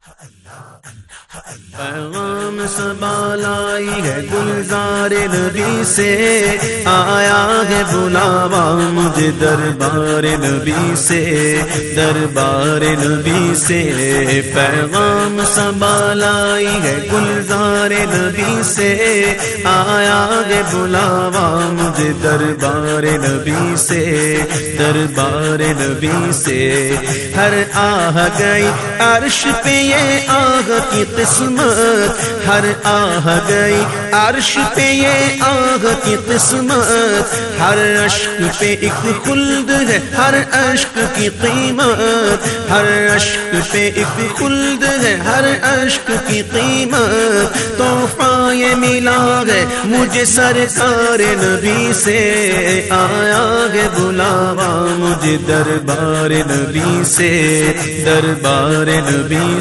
پیغام صبا لائی ہے گلزار نبی سے، آیا ہے بلاوا مجھے دربار نبی سے، دربار نبی سے۔ پیغام صبا لائی ہے گلزار نبی سے، آیا ہے بلاوا مجھے دربار نبی سے، دربار نبی سے۔ ہر آہ گئی عرش پہ یہ آہ کی قسمت، ہر آہ گئی عرش پہ یہ آہ کی قسمت، ہر اشک پہ ایک خلد ہے، ہر اشک کی قیمت، ہر اشک پہ ایک خلد ہے، ہر اشک کی قیمت۔ تحفہ یہ ملا ہے مجھے سرکار نبی سے، آیا ہے بلاوا مجھے دربار نبی سے، دربار نبی